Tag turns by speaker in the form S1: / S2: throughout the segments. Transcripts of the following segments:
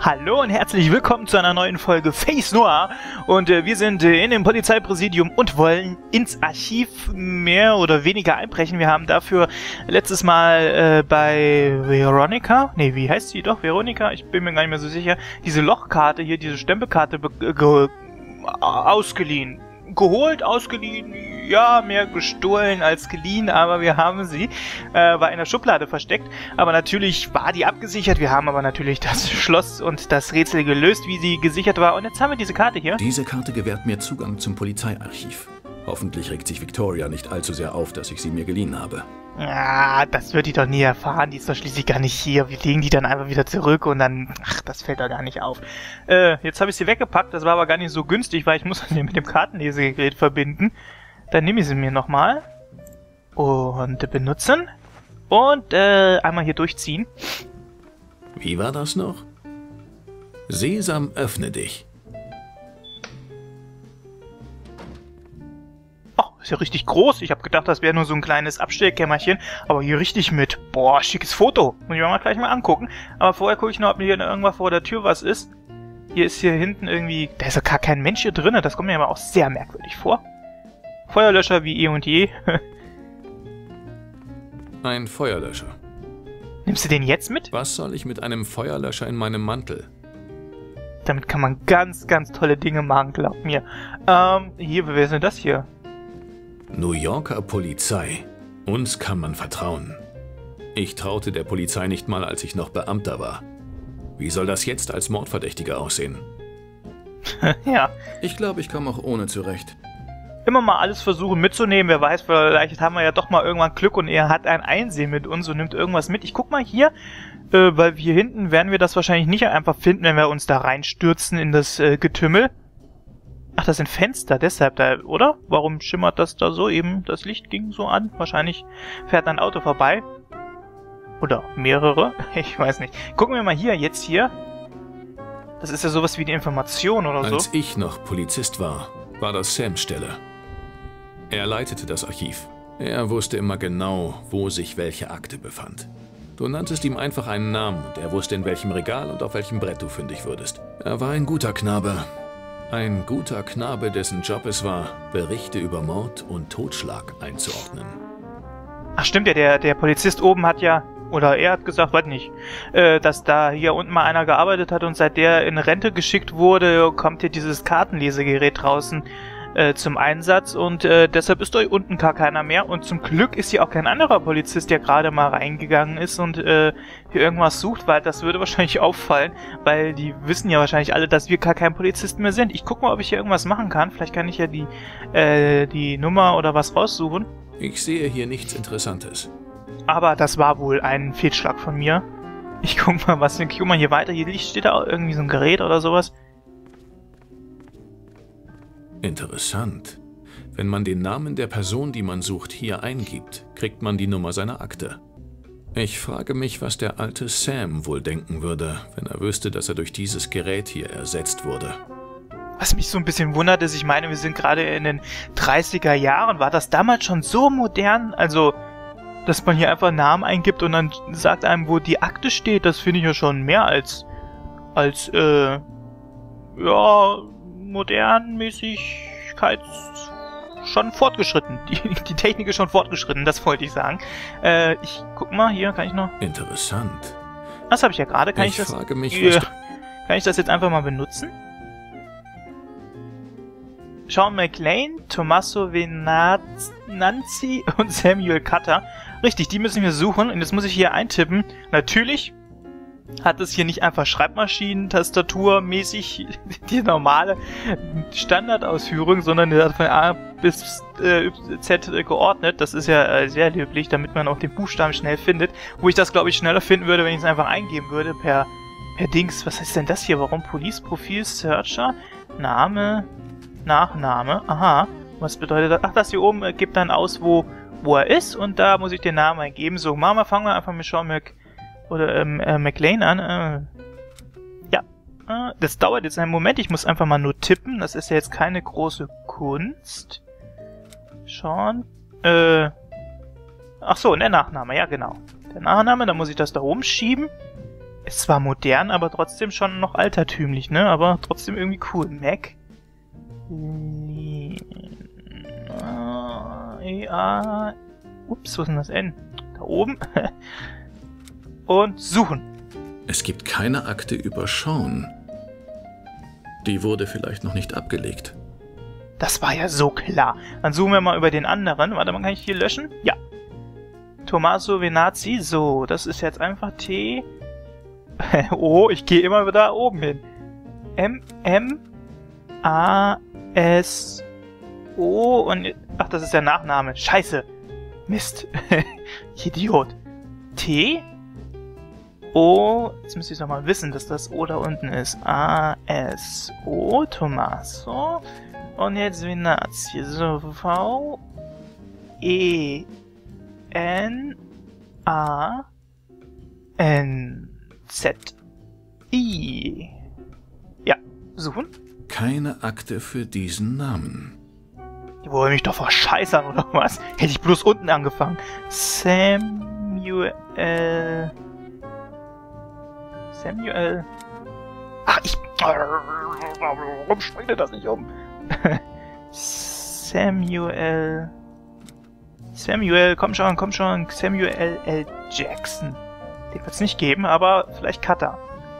S1: Hallo und herzlich willkommen zu einer neuen Folge Face Noir und wir sind in dem Polizeipräsidium und wollen ins Archiv mehr oder weniger einbrechen. Wir haben dafür letztes Mal bei Veronica, nee, wie heißt sie doch? Veronica? Ich bin mir gar nicht mehr so sicher. Diese Lochkarte hier, diese Stempelkarte ausgeliehen. Geholt, ausgeliehen, ja, mehr gestohlen als geliehen, aber wir haben sie, war in der Schublade versteckt, aber natürlich war die abgesichert, wir haben aber natürlich das Schloss und das Rätsel gelöst, wie sie gesichert war, und jetzt haben wir diese Karte hier.
S2: Diese Karte gewährt mir Zugang zum Polizeiarchiv. Hoffentlich regt sich Victoria nicht allzu sehr auf, dass ich sie mir geliehen habe.
S1: Ah, das wird die doch nie erfahren, die ist doch schließlich gar nicht hier. Wir legen die dann einfach wieder zurück und dann, ach, das fällt doch gar nicht auf. Jetzt habe ich sie weggepackt, das war aber gar nicht so günstig, weil ich muss sie mit dem Kartenlesegerät verbinden. Dann nehme ich sie mir nochmal und benutzen und einmal hier durchziehen.
S2: Wie war das noch? Sesam, öffne dich.
S1: Ist ja richtig groß. Ich habe gedacht, das wäre nur so ein kleines Abstellkämmerchen. Aber hier richtig mit. Boah, schickes Foto. Muss ich mir mal gleich mal angucken. Aber vorher gucke ich noch, ob hier irgendwas vor der Tür was ist. Hier ist hier hinten irgendwie... Da ist ja gar kein Mensch hier drin. Das kommt mir aber auch sehr merkwürdig vor. Feuerlöscher wie eh und je.
S2: Ein Feuerlöscher.
S1: Nimmst du den jetzt mit?
S2: Was soll ich mit einem Feuerlöscher in meinem Mantel?
S1: Damit kann man ganz, ganz tolle Dinge machen, glaub mir. Hier, wer ist denn das hier?
S2: New Yorker Polizei. Uns kann man vertrauen. Ich traute der Polizei nicht mal, als ich noch Beamter war. Wie soll das jetzt als Mordverdächtiger aussehen?
S1: Ja.
S2: Ich glaube, ich komme auch ohne zurecht.
S1: Immer mal alles versuchen mitzunehmen. Wer weiß, vielleicht haben wir ja doch mal irgendwann Glück und er hat ein Einsehen mit uns und nimmt irgendwas mit. Ich guck mal hier, weil hier hinten werden wir das wahrscheinlich nicht einfach finden, wenn wir uns da reinstürzen in das Getümmel. Ach, das sind Fenster, deshalb da, oder? Warum schimmert das da so eben? Das Licht ging so an. Wahrscheinlich fährt ein Auto vorbei. Oder mehrere. Ich weiß nicht. Gucken wir mal hier, jetzt hier. Das ist ja sowas wie die Information oder so.
S2: Als ich noch Polizist war, war das Sams Stelle. Er leitete das Archiv. Er wusste immer genau, wo sich welche Akte befand. Du nanntest ihm einfach einen Namen und er wusste, in welchem Regal und auf welchem Brett du fündig würdest. Er war ein guter Knabe. Ein guter Knabe, dessen Job es war, Berichte über Mord und Totschlag einzuordnen.
S1: Ach stimmt ja, der Polizist oben hat ja, oder er hat gesagt, weiß nicht, dass da hier unten mal einer gearbeitet hat und seit der in Rente geschickt wurde, kommt hier dieses Kartenlesegerät draußen zum Einsatz und deshalb ist da hier unten gar keiner mehr und zum Glück ist hier auch kein anderer Polizist, der gerade mal reingegangen ist und hier irgendwas sucht, weil das würde wahrscheinlich auffallen, weil die wissen ja wahrscheinlich alle, dass wir gar kein Polizisten mehr sind. Ich guck mal, ob ich hier irgendwas machen kann. Vielleicht kann ich ja die Nummer oder was raussuchen.
S2: Ich sehe hier nichts Interessantes.
S1: Aber das war wohl ein Fehlschlag von mir. Ich guck mal, was guck mal hier weiter. Hier steht da auch irgendwie so ein Gerät oder sowas.
S2: Interessant. Wenn man den Namen der Person, die man sucht, hier eingibt, kriegt man die Nummer seiner Akte. Ich frage mich, was der alte Sam wohl denken würde, wenn er wüsste, dass er durch dieses Gerät hier ersetzt wurde.
S1: Was mich so ein bisschen wundert, ist, ich meine, wir sind gerade in den 30er Jahren. War das damals schon so modern? Also, dass man hier einfach einen Namen eingibt und dann sagt einem, wo die Akte steht, das finde ich ja schon mehr als ja, Modernmäßigkeit schon fortgeschritten. Die Technik ist schon fortgeschritten, das wollte ich sagen. Ich guck mal, hier kann ich noch...
S2: Interessant.
S1: Das habe ich ja gerade. Kann ich das jetzt einfach mal benutzen? Sean McLean, Tommaso Venanzi und Samuel Cutter. Richtig, die müssen wir suchen. Und jetzt muss ich hier eintippen. Natürlich hat es hier nicht einfach Schreibmaschinen-Tastatur-mäßig die normale Standardausführung, sondern der hat von A bis Z geordnet. Das ist ja sehr löblich, damit man auch den Buchstaben schnell findet. Wo ich das, glaube ich, schneller finden würde, wenn ich es einfach eingeben würde per Dings. Was ist denn das hier? Warum Police Profil Searcher? Name, Nachname. Aha. Was bedeutet das? Ach, das hier oben gibt dann aus, wo er ist. Und da muss ich den Namen eingeben. So, fangen wir einfach mit Sean McLean an. Ja. Das dauert jetzt einen Moment. Ich muss einfach mal nur tippen. Das ist ja jetzt keine große Kunst. Sean. Ach so, der Nachname. Ja, genau. Der Nachname. Dann muss ich das da oben schieben. Ist zwar modern, aber trotzdem schon noch altertümlich, ne? Aber trotzdem irgendwie cool. Mac. Ups, wo ist denn das N? Da oben. Und suchen.
S2: Es gibt keine Akte über Sean. Die wurde vielleicht noch nicht abgelegt.
S1: Das war ja so klar. Dann suchen wir mal über den anderen. Warte mal, kann ich hier löschen? Ja. Tommaso Venazzi. So, das ist jetzt einfach T. Oh, ich gehe immer da oben hin. M-M-A-S-O und... Ach, das ist der Nachname. Scheiße. Mist. Idiot. T. O. Jetzt müsste ich doch mal wissen, dass das O da unten ist. A-S-O. Tommaso. Und jetzt Venazzi. So, V. E. N. A. N. Z. I. Ja, suchen.
S2: Keine Akte für diesen Namen.
S1: Die wollen mich doch verscheißern, oder was? Hätte ich bloß unten angefangen. Samuel. Ach, warum springt das nicht um? Samuel, komm schon. Samuel L. Jackson. Den wird's nicht geben, aber vielleicht Cutter.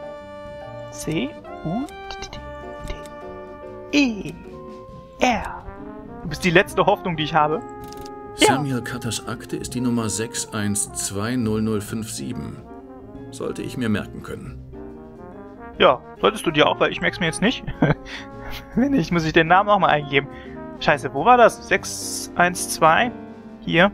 S1: C-U-T-T-E-R. Du bist die letzte Hoffnung, die ich habe.
S2: Samuel Cutters Akte ist die Nummer 6120057. Sollte ich mir merken können.
S1: Ja, solltest du dir auch, weil ich merk's mir jetzt nicht. Wenn nicht, muss ich den Namen auch mal eingeben. Scheiße, wo war das? 612? Hier.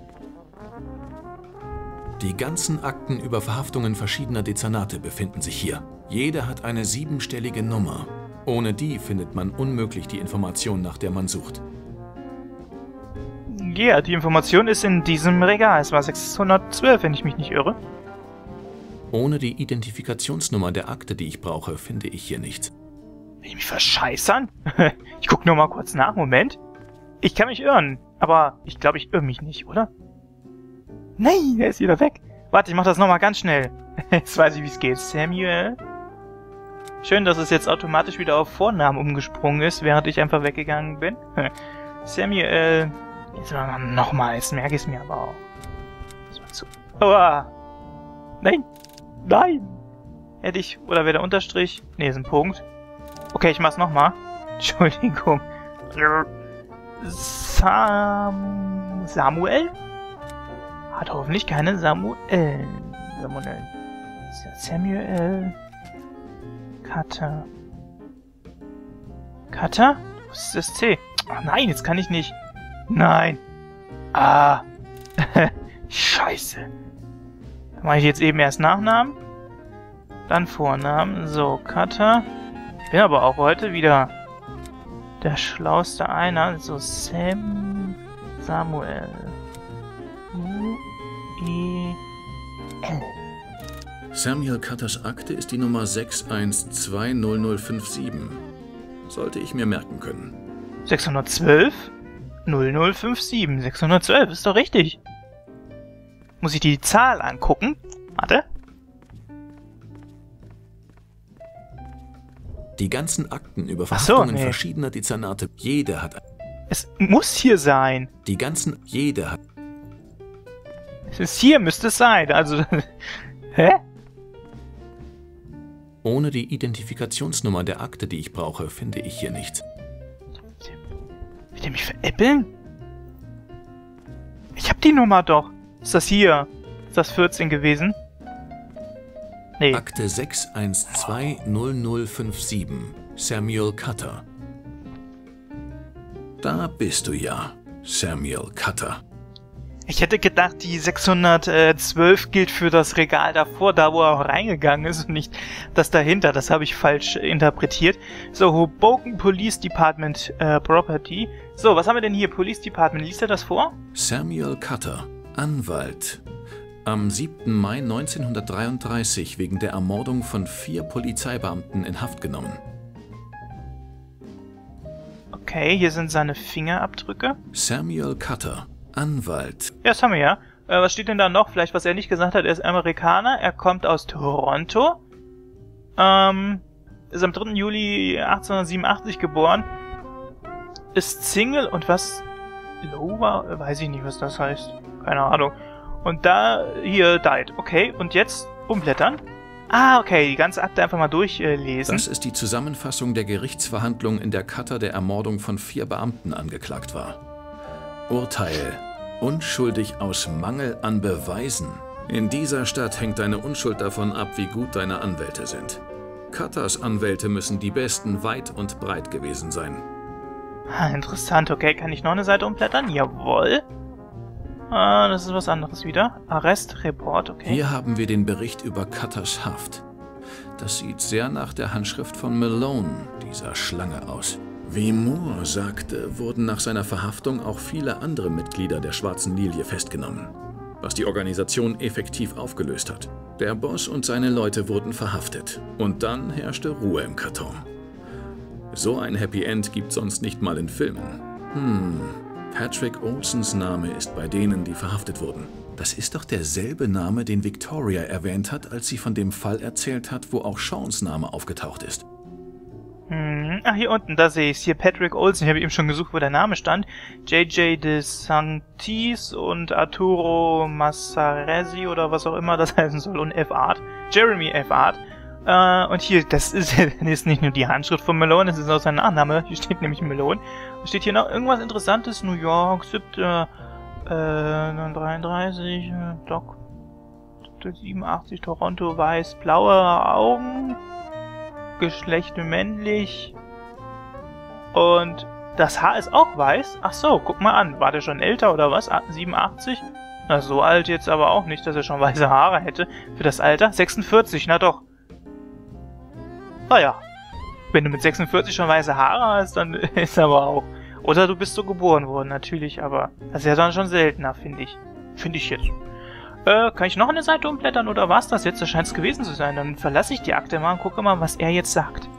S2: Die ganzen Akten über Verhaftungen verschiedener Dezernate befinden sich hier. Jeder hat eine 7-stellige Nummer. Ohne die findet man unmöglich die Information, nach der man sucht.
S1: Ja, die Information ist in diesem Regal. Es war 612, wenn ich mich nicht irre.
S2: Ohne die Identifikationsnummer der Akte, die ich brauche, finde ich hier nichts.
S1: Will ich mich verscheißern? Ich guck nur mal kurz nach. Moment. Ich kann mich irren, aber ich glaube, ich irre mich nicht, oder? Nein, er ist wieder weg. Warte, ich mach das nochmal ganz schnell. Jetzt weiß ich, wie es geht. Samuel. Schön, dass es jetzt automatisch wieder auf Vornamen umgesprungen ist, während ich einfach weggegangen bin. Samuel. Jetzt nochmal, jetzt merke ich es mir aber auch. Oh. Nein. Nein. Hätte ich... Oder wäre der Unterstrich? Nee, ist ein Punkt. Okay, ich mach's nochmal. Entschuldigung. Samuel? Hat hoffentlich keine Samuel. Samuel. Cutter. Cutter? Wo ist das C? Ach nein, jetzt kann ich nicht. Nein. Ah. Scheiße. Dann mache ich jetzt eben erst Nachnamen. Dann Vornamen. So, Cutter. Ich bin aber auch heute wieder der schlauste einer. So, Samuel. U-E-L.
S2: Samuel Cutters Akte ist die Nummer 6120057. Sollte ich mir merken können.
S1: 612? 0057. 612 ist doch richtig. Muss ich die Zahl angucken? Warte.
S2: Die ganzen Akten über Verhaftungen
S1: nee.
S2: verschiedener Dezernate. Jeder hat...
S1: Es muss hier sein.
S2: Die ganzen... Jeder hat...
S1: Es ist hier, müsste es sein. Also... Hä?
S2: Ohne die Identifikationsnummer der Akte, die ich brauche, finde ich hier nichts.
S1: Will der mich veräppeln? Ich hab die Nummer doch. Ist das hier? Ist das 14 gewesen? Nee.
S2: Akte 6120057. Samuel Cutter. Da bist du ja, Samuel Cutter.
S1: Ich hätte gedacht, die 612 gilt für das Regal davor, da wo er auch reingegangen ist und nicht das dahinter. Das habe ich falsch interpretiert. So, Hoboken Police Department Property. So, was haben wir denn hier? Police Department. Liest er das vor?
S2: Samuel Cutter, Anwalt. Am 7. Mai 1933 wegen der Ermordung von 4 Polizeibeamten in Haft genommen.
S1: Okay, hier sind seine Fingerabdrücke.
S2: Samuel Cutter, Anwalt.
S1: Ja, das haben wir ja. Was steht denn da noch? Vielleicht, was er nicht gesagt hat, er ist Amerikaner, er kommt aus Toronto, ist am 3. Juli 1887 geboren, ist Single und was? Lower? Weiß ich nicht, was das heißt. Keine Ahnung. Und da, hier, died. Okay, und jetzt umblättern. Ah, okay, die ganze Akte einfach mal durchlesen.
S2: Das ist die Zusammenfassung der Gerichtsverhandlung, in der Cutter der Ermordung von 4 Beamten angeklagt war. Urteil: unschuldig aus Mangel an Beweisen. In dieser Stadt hängt deine Unschuld davon ab, wie gut deine Anwälte sind. Cutters Anwälte müssen die besten weit und breit gewesen sein.
S1: Ah, interessant, okay. Kann ich noch eine Seite umblättern? Jawohl. Ah, das ist was anderes wieder. Arrest, Report, okay.
S2: Hier haben wir den Bericht über Cutters Haft. Das sieht sehr nach der Handschrift von Malone, dieser Schlange, aus. Wie Moore sagte, wurden nach seiner Verhaftung auch viele andere Mitglieder der Schwarzen Lilie festgenommen, was die Organisation effektiv aufgelöst hat. Der Boss und seine Leute wurden verhaftet und dann herrschte Ruhe im Karton. So ein Happy End gibt sonst nicht mal in Filmen. Patrick Olsons Name ist bei denen, die verhaftet wurden. Das ist doch derselbe Name, den Victoria erwähnt hat, als sie von dem Fall erzählt hat, wo auch Seans Name aufgetaucht ist.
S1: Ach, hier unten, da sehe ich es. Hier Patrick Olson. Ich habe eben schon gesucht, wo der Name stand. J.J. De Sanctis und Arturo Massaresi oder was auch immer das heißen soll. Und F. Art. Jeremy F. Art. Und hier, das ist nicht nur die Handschrift von Malone, das ist auch sein Nachname. Hier steht nämlich Malone. Da steht hier noch irgendwas Interessantes. New York, 7. 33, Doc 87, Toronto, weiß, blaue Augen, Geschlecht männlich und das Haar ist auch weiß. Ach so, guck mal an. War der schon älter oder was? 87? Na, so alt jetzt aber auch nicht, dass er schon weiße Haare hätte. Für das Alter? 46, na doch. Naja, wenn du mit 46 schon weiße Haare hast, dann ist aber auch... Oder du bist so geboren worden, natürlich, aber das ist ja dann schon seltener, finde ich. Finde ich jetzt. Kann ich noch eine Seite umblättern oder war's das jetzt? Das scheint es gewesen zu sein. Dann verlasse ich die Akte mal und gucke mal, was er jetzt sagt.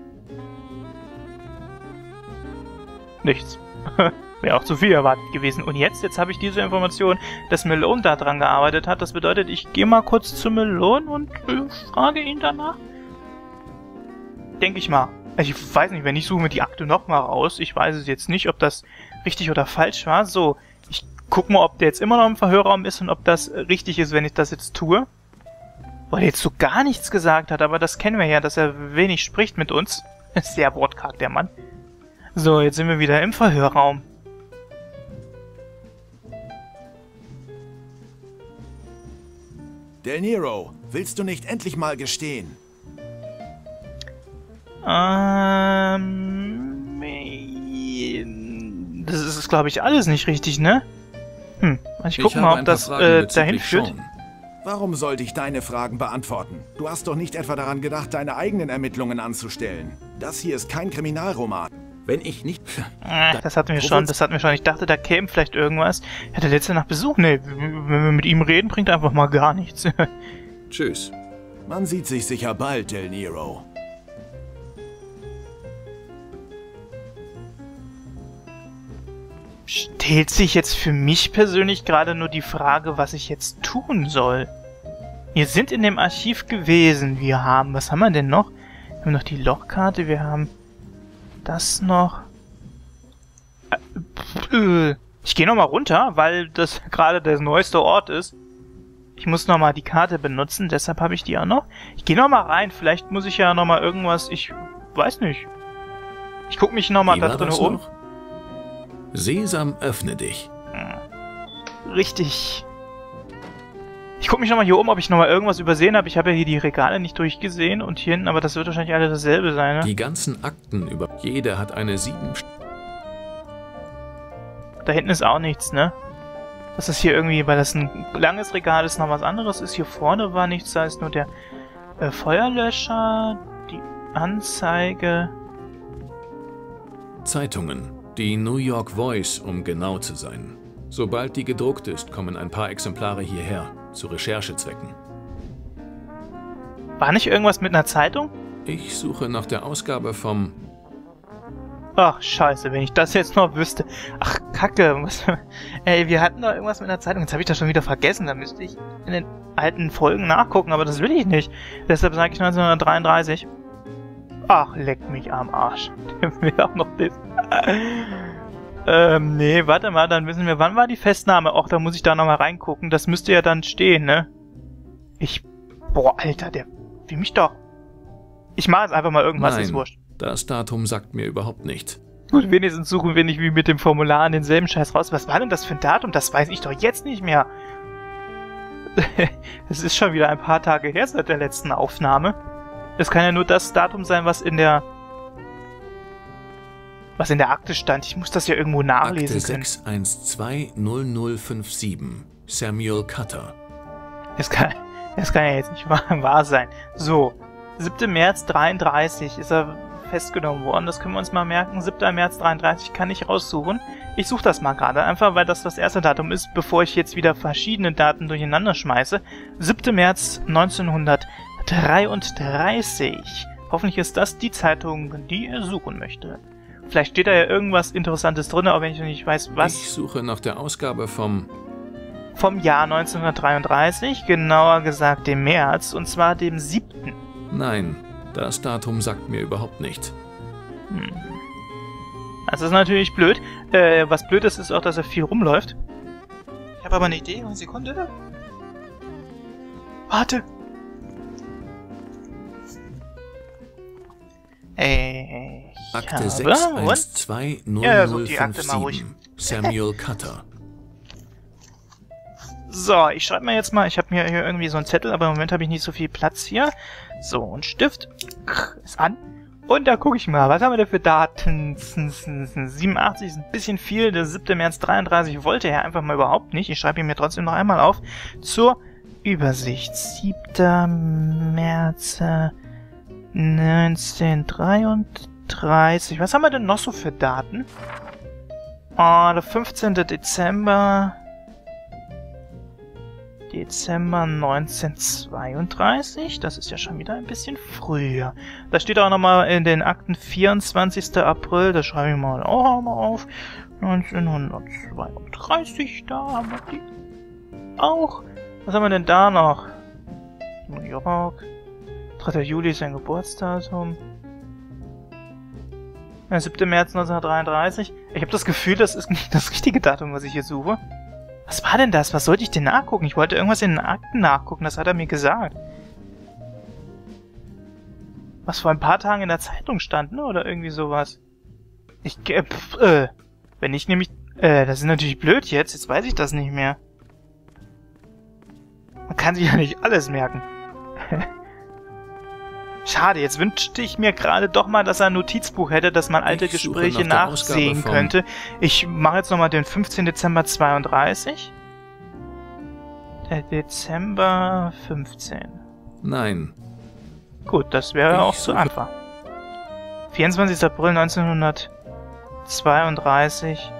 S1: Nichts. Wäre auch zu viel erwartet gewesen. Und jetzt habe ich diese Information, dass Malone da dran gearbeitet hat. Das bedeutet, ich gehe mal kurz zu Malone und frage ihn danach. Denke ich mal. Also ich weiß nicht, wenn ich suche mir die Akte nochmal raus. Ich weiß es jetzt nicht, ob das richtig oder falsch war. So, ich guck mal, ob der jetzt immer noch im Verhörraum ist und ob das richtig ist, wenn ich das jetzt tue. Weil er jetzt so gar nichts gesagt hat, aber das kennen wir ja, dass er wenig spricht mit uns. Ist sehr wortkarg, der Mann. So, jetzt sind wir wieder im Verhörraum.
S3: Del Nero, willst du nicht endlich mal gestehen?
S1: Das ist, glaube ich, alles nicht richtig, ne? Ich guck mal, ob das dahin führt.
S3: Warum sollte ich deine Fragen beantworten? Du hast doch nicht etwa daran gedacht, deine eigenen Ermittlungen anzustellen. Das hier ist kein Kriminalroman. Wenn ich nicht...
S1: Das hatten wir schon, Ich dachte, da käme vielleicht irgendwas. Ich hatte letzte Nacht Besuch. Ne, wenn wir mit ihm reden, bringt einfach mal gar nichts.
S2: Tschüss.
S3: Man sieht sich sicher bald, Del Nero.
S1: Stellt sich jetzt für mich persönlich gerade nur die Frage, was ich jetzt tun soll. Wir sind in dem Archiv gewesen. Was haben wir denn noch? Wir haben noch die Lochkarte, wir haben das noch. Ich gehe nochmal runter, weil das gerade der neueste Ort ist. Ich muss nochmal die Karte benutzen, deshalb habe ich die auch noch. Ich gehe nochmal rein, vielleicht muss ich ja nochmal irgendwas, ich weiß nicht. Ich gucke mich nochmal da drin um.
S2: Sesam, öffne dich.
S1: Richtig. Ich gucke mich nochmal hier um, ob ich nochmal irgendwas übersehen habe. Ich habe ja hier die Regale nicht durchgesehen und hier hinten, aber das wird wahrscheinlich alle dasselbe sein, ne?
S2: Die ganzen Akten über... Jeder hat eine 7...
S1: Da hinten ist auch nichts, ne? Das ist hier irgendwie, weil das ein langes Regal ist, noch was anderes ist. Hier vorne war nichts, da ist nur der Feuerlöscher, die Anzeige...
S2: Zeitungen. Die New York Voice, um genau zu sein. Sobald die gedruckt ist, kommen ein paar Exemplare hierher, zu Recherchezwecken.
S1: War nicht irgendwas mit einer Zeitung?
S2: Ich suche nach der Ausgabe vom...
S1: Ach, scheiße, wenn ich das jetzt noch wüsste. Ach, Kacke. Ey, wir hatten da irgendwas mit der Zeitung. Jetzt habe ich das schon wieder vergessen. Da müsste ich in den alten Folgen nachgucken, aber das will ich nicht. Deshalb sage ich 1933. Ach, leck mich am Arsch. Der will auch noch das. Nee, warte mal, dann wissen wir, wann war die Festnahme? Och, da muss ich da nochmal reingucken. Das müsste ja dann stehen, ne? Boah, Alter, der will mich doch. Ich mache jetzt einfach mal irgendwas,
S2: Nein,
S1: ist wurscht.
S2: das Datum sagt mir überhaupt nicht.
S1: Gut, wenigstens suchen wir nicht wie mit dem Formular an denselben Scheiß raus. Was war denn das für ein Datum? Das weiß ich doch jetzt nicht mehr. Es ist schon wieder ein paar Tage her seit der letzten Aufnahme. Es kann ja nur das Datum sein, was in der Akte stand. Ich muss das ja irgendwo nachlesen
S2: Akte
S1: können.
S2: 6120057. Samuel Cutter.
S1: Das kann ja jetzt nicht wahr sein. So, 7. März 33 ist er festgenommen worden. Das können wir uns mal merken. 7. März 33 kann ich raussuchen. Ich suche das mal gerade einfach, weil das erste Datum ist, bevor ich jetzt wieder verschiedene Daten durcheinander schmeiße. 7. März 1933. Hoffentlich ist das die Zeitung, die er suchen möchte. Vielleicht steht da ja irgendwas Interessantes drin, aber wenn ich noch nicht weiß, was.
S2: Ich suche nach der Ausgabe vom
S1: Jahr 1933, genauer gesagt dem März, und zwar dem 7.
S2: Nein, das Datum sagt mir überhaupt nicht.
S1: Das ist natürlich blöd. Was blöd ist auch, dass er viel rumläuft. Ich habe aber eine Idee. Eine Sekunde. Warte.
S2: Akte 6120057. Samuel Cutter.
S1: So, ich schreibe mir jetzt mal, ich habe mir hier irgendwie so einen Zettel, aber im Moment habe ich nicht so viel Platz hier. So, und Stift ist an. Und da gucke ich mal, was haben wir denn für Daten? 87 ist ein bisschen viel, der 7. März 33 wollte er einfach mal überhaupt nicht. Ich schreibe ihn mir trotzdem noch einmal auf. Zur Übersicht. 7. März 1933. Was haben wir denn noch so für Daten? Der 15. Dezember 1932, das ist ja schon wieder ein bisschen früher. Da steht auch nochmal in den Akten 24. April, das schreibe ich mal auch mal auf. 1932, da haben wir die auch. Was haben wir denn da noch? New York. 3. Juli ist sein Geburtsdatum. Der 7. März 1933. Ich habe das Gefühl, das ist nicht das richtige Datum, was ich hier suche. Was war denn das? Was sollte ich denn nachgucken? Ich wollte irgendwas in den Akten nachgucken, das hat er mir gesagt. Was vor ein paar Tagen in der Zeitung stand, ne? Oder irgendwie sowas. Wenn ich nämlich... das ist natürlich blöd jetzt weiß ich das nicht mehr. Man kann sich ja nicht alles merken. Schade, jetzt wünschte ich mir gerade doch mal, dass er ein Notizbuch hätte, dass man alte Gespräche nachsehen könnte. Ich mache jetzt nochmal den 15. Dezember 32. Der Dezember 15.
S2: Nein.
S1: Gut, das wäre auch zu einfach. 24. April 1932.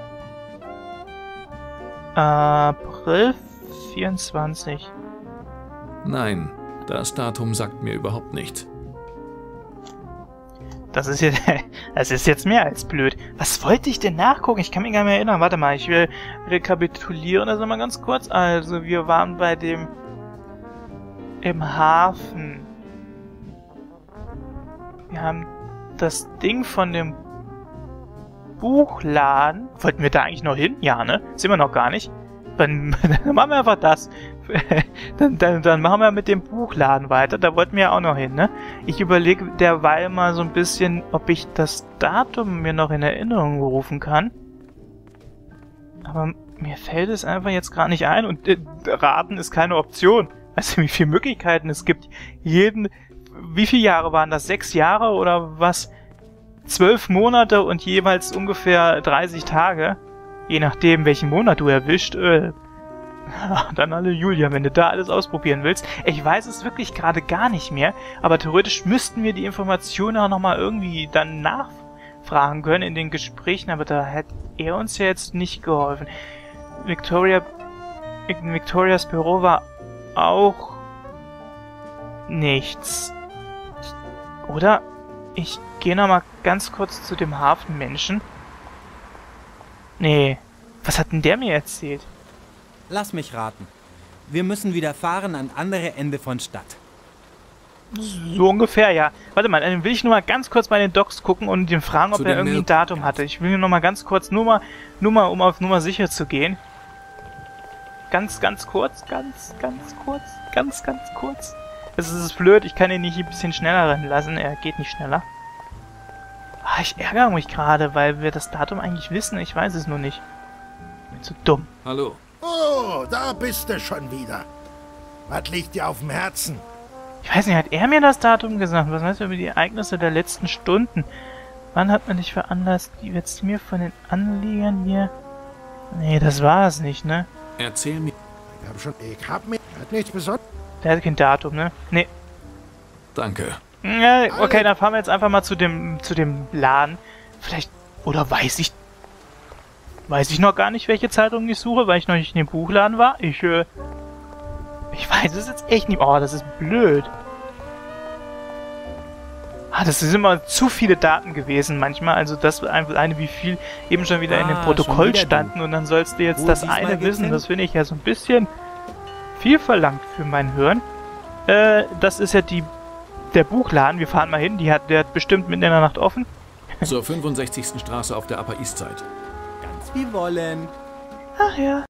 S1: April 24.
S2: Nein, das Datum sagt mir überhaupt nicht.
S1: Das ist jetzt mehr als blöd. Was wollte ich denn nachgucken? Ich kann mich gar nicht mehr erinnern. Warte mal, ich will rekapitulieren das nochmal ganz kurz. Also, wir waren bei dem... im Hafen. Wir haben das Ding von dem Buchladen. Wollten wir da eigentlich noch hin? Ja, ne? Sind wir noch gar nicht. Dann machen wir einfach das. dann machen wir mit dem Buchladen weiter. Da wollten wir ja auch noch hin, ne? Ich überlege derweil mal so ein bisschen, ob ich das Datum mir noch in Erinnerung rufen kann. Aber mir fällt es einfach jetzt gerade nicht ein. Und raten ist keine Option. Weißt du, wie viele Möglichkeiten es gibt? Wie viele Jahre waren das? 6 Jahre oder was? 12 Monate und jeweils ungefähr 30 Tage. Je nachdem, welchen Monat du erwischt. Dann alle Julia, wenn du da alles ausprobieren willst. Ich weiß es wirklich gerade gar nicht mehr, aber theoretisch müssten wir die Informationen auch nochmal irgendwie dann nachfragen können in den Gesprächen, aber da hätte er uns ja jetzt nicht geholfen. Victorias Büro war auch nichts. Oder? Ich gehe nochmal ganz kurz zu dem Hafenmenschen. Nee. Was hat denn der mir erzählt?
S4: Lass mich raten. Wir müssen wieder fahren an andere Ende von Stadt.
S1: So ungefähr, ja. Warte mal, dann will ich nur mal ganz kurz bei den Docs gucken und ihn fragen, ob er irgendwie ein Datum hatte. Ich will nur mal ganz kurz, nur mal, um auf Nummer sicher zu gehen. Ganz kurz. Es ist blöd, ich kann ihn nicht ein bisschen schneller rennen lassen. Er geht nicht schneller. Ah, ich ärgere mich gerade, weil wir das Datum eigentlich wissen. Ich weiß es nur nicht. Bin zu dumm.
S2: Hallo.
S5: Oh, da bist du schon wieder. Was liegt dir auf dem Herzen?
S1: Ich weiß nicht, hat er mir das Datum gesagt? Was weißt du über die Ereignisse der letzten Stunden? Wann hat man dich veranlasst, die jetzt mir von den Anliegern hier... Nee, das war es nicht, ne?
S2: Erzähl mir.
S5: Ich hab mir... Hat nichts Besonderes...
S1: Der hat kein Datum, ne? Nee.
S2: Danke.
S1: Ja, okay, dann fahren wir jetzt einfach mal zu dem Laden. Vielleicht... Oder weiß ich noch gar nicht, welche Zeitung ich suche, weil ich noch nicht in dem Buchladen war. Ich weiß es jetzt echt nicht. Oh, das ist blöd. Ah, das sind immer zu viele Daten gewesen manchmal. Also das eine, wie viel eben schon wieder in dem Protokoll standen. Und dann sollst du jetzt das eine wissen. Das finde ich ja so ein bisschen viel verlangt für mein Hören. Das ist ja der Buchladen. Wir fahren mal hin. Der hat bestimmt mitten in der Nacht offen.
S2: Zur 65. Straße auf der Upper East Side.
S4: Ganz wie wollen.
S1: Ach ja.